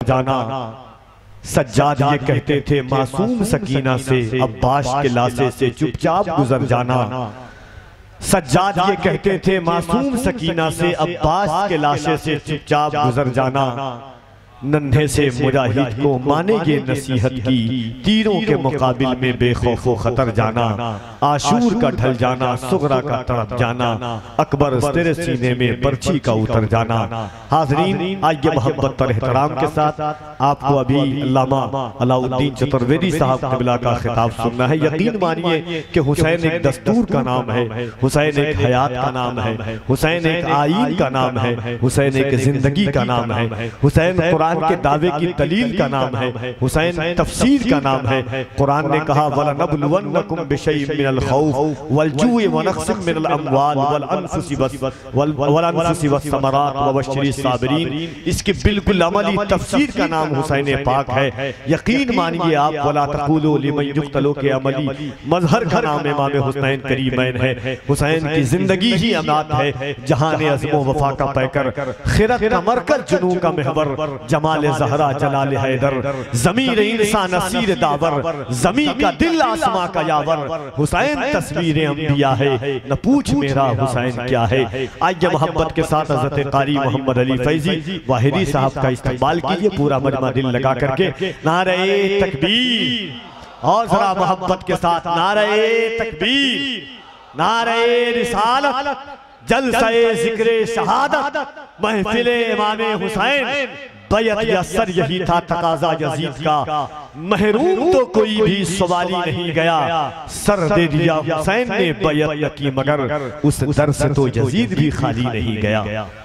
जाना। सज्जाद ये कहते थे मासूम सकीना से अब्बास के लाशे से चुपचाप गुजर जाना। सज्जाद ये कहते थे मासूम सकीना से अब्बास के लाशे से चुपचाप गुजर जाना। नन्हे से मुजाहिद को मानेगे नसीहत की, तीरों के मुकाबिल में बेखौफ खतर जाना। आशूर का ढल जाना, सुगरा का तड़प जाना, अकबर तेरे सीने में बर्छी का उतर जाना। हाजरीन, आइए मोहब्बत और एहतराम के साथ आपको अभी अल्लामा अलाउद्दीन चतुर्वेदी साहब क़िबला का खिताब सुनना है। यकीन मानिए कि हुसैन एक दस्तूर का नाम है, हुसैन एक हयात का नाम है, हुसैन एक आईन का नाम है, हुसैन एक जिंदगी का नाम है, हुसैन कुरान के दावे की दलील का नाम है, हुसैन तफसीर का नाम है। कुरान ने कहा वलनबलुवन्नकुम बिशैइन मिनल खौफ वल जूइ व नक्सिम मिनल अमवाल वल अनफुसि वस्समरात वबश्शिरिस साबिरीन। इसकी बिल्कुल अमली तफसीर का नाम हुसैन पाक है। यकीन मानिए आप, वला तक़ूलू लिमन युक़्तलू के अमली मजहर का नाम इमाम हुसैन करीमैन है। हुसैन की जिंदगी ही अमात है, जहान अज़्म वफा का पैकर, खिरत का मरकज, जुनू का महवर, जमाल ज़हरा जलाल हैदर, ज़मीर इंसान असीर दावर, ज़मी का दिल आसमां का यावर। हुसैन तस्वीर अंबिया है, न पूछ मेरा हुसैन क्या है। आइए मोहब्बत के साथ हज़रत क़ारी मोहम्मद अली फैज़ी वाहिदी साहब का इस्तेमाल कीजिए, पूरा मजमा दिल लगा करके। नारे तकबीर, और जरा मोहब्बत के साथ नारे तकबीर, नारे रिसालत, जलसे ज़िक्रे शहादत, महफिले इमाम हुसैन। बैअत यस्सर यही था तकाज़ा यज़ीद का, महरूम तो कोई भी सवाली नहीं गया। सर दे दिया हुसैन ने बैअत की, मगर उस दर से तो यज़ीद भी खाली नहीं गया।